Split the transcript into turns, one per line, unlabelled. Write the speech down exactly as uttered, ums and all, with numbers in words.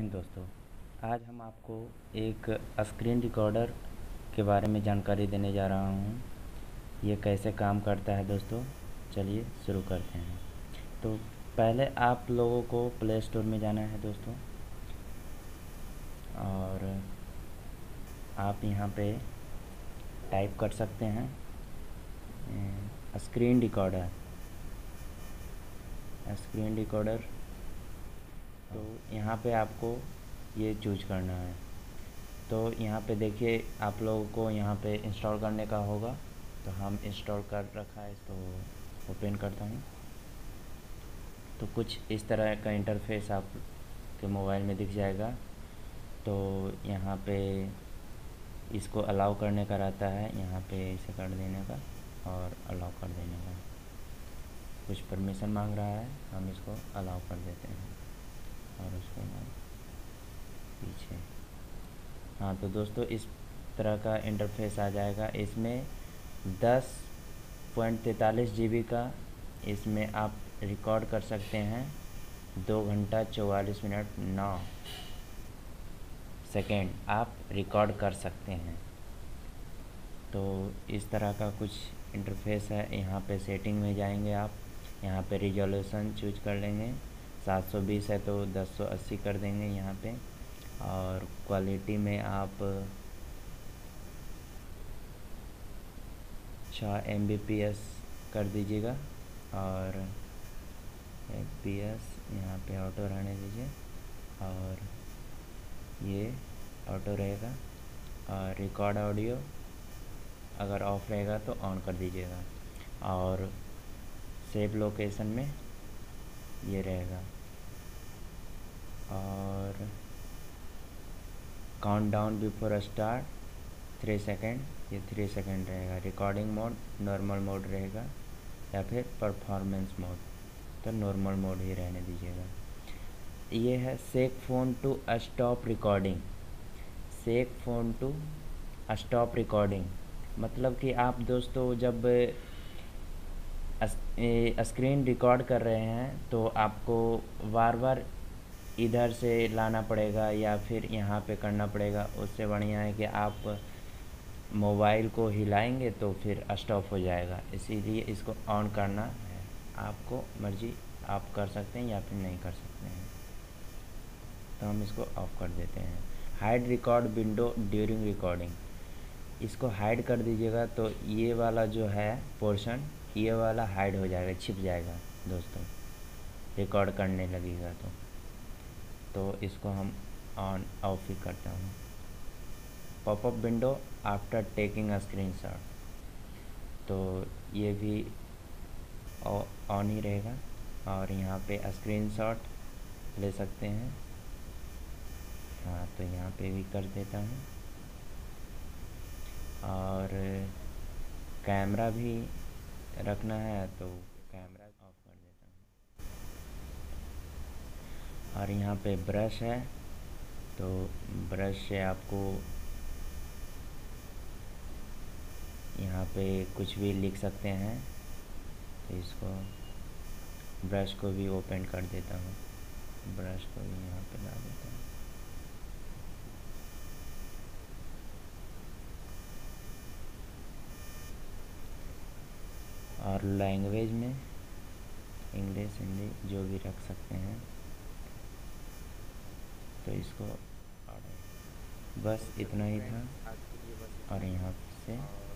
Morning दोस्तों। आज हम आपको एक स्क्रीन रिकॉर्डर के बारे में जानकारी देने जा रहा हूँ। ये कैसे काम करता है दोस्तों, चलिए शुरू करते हैं। तो पहले आप लोगों को प्ले स्टोर में जाना है दोस्तों, और आप यहाँ पे टाइप कर सकते हैं स्क्रीन रिकॉर्डर स्क्रीन रिकॉर्डर तो यहाँ पे आपको ये चूज करना है। तो यहाँ पे देखिए, आप लोगों को यहाँ पे इंस्टॉल करने का होगा, तो हम इंस्टॉल कर रखा है, तो ओपन करता हूँ। तो कुछ इस तरह का इंटरफेस आप के मोबाइल में दिख जाएगा। तो यहाँ पे इसको अलाउ करने का रहता है, यहाँ पे इसे कर देने का और अलाउ कर देने का। कुछ परमिशन मांग रहा है, हम इसको अलाउ कर देते हैं और उसके बाद पीछे। हाँ, तो दोस्तों इस तरह का इंटरफेस आ जाएगा। इसमें दस पॉइंट तैंतालीस जी बी का इसमें आप रिकॉर्ड कर सकते हैं। दो घंटा चौवालीस मिनट नौ सेकेंड आप रिकॉर्ड कर सकते हैं। तो इस तरह का कुछ इंटरफेस है। यहाँ पे सेटिंग में जाएंगे आप, यहाँ पे रिजोल्यूशन चूज कर लेंगे। सात सौ बीस है तो दस सौ अस्सी कर देंगे यहाँ पे। और क्वालिटी में आप छः एम बी पी एस कर दीजिएगा, और एफ पी एस यहाँ पे ऑटो रहने दीजिए, और ये ऑटो रहेगा। और रिकॉर्ड ऑडियो अगर ऑफ रहेगा तो ऑन कर दीजिएगा, और सेव लोकेशन में ये रहेगा। और count down before start three second, ये थ्री सेकेंड रहेगा। रिकॉर्डिंग मोड नॉर्मल मोड रहेगा, या फिर परफॉर्मेंस मोड, तो नॉर्मल मोड ही रहने दीजिएगा। ये है shake phone to stop recording. Shake phone to stop recording मतलब कि आप दोस्तों जब स्क्रीन रिकॉर्ड कर रहे हैं तो आपको बार बार इधर से लाना पड़ेगा या फिर यहाँ पे करना पड़ेगा। उससे बढ़िया है कि आप मोबाइल को हिलाएंगे तो फिर स्टॉप हो जाएगा। इसीलिए इसको ऑन करना है, आपको मर्जी आप कर सकते हैं या फिर नहीं कर सकते हैं। तो हम इसको ऑफ कर देते हैं। Hide record window during recording, इसको हाइड कर दीजिएगा तो ये वाला जो है पोर्शन, ये वाला हाइड हो जाएगा, छिप जाएगा दोस्तों, रिकॉर्ड करने लगेगा तो तो इसको हम ऑन ऑफ ही करता हूँ। Popup window after taking a screenshot, तो ये भी ऑन ही रहेगा। और यहाँ पे स्क्रीनशॉट ले सकते हैं। हाँ, तो यहाँ पे भी कर देता हूँ। और कैमरा भी रखना है तो कैमरा ऑफ कर देता हूँ। और यहाँ पे ब्रश है, तो ब्रश से आपको यहाँ पे कुछ भी लिख सकते हैं। तो इसको ब्रश को भी ओपन कर देता हूँ, ब्रश को भी यहाँ पे ला देता हूँ। और लैंग्वेज में इंग्लिश हिंदी जो भी रख सकते हैं। तो इसको बस इतना ही था, और यहाँ से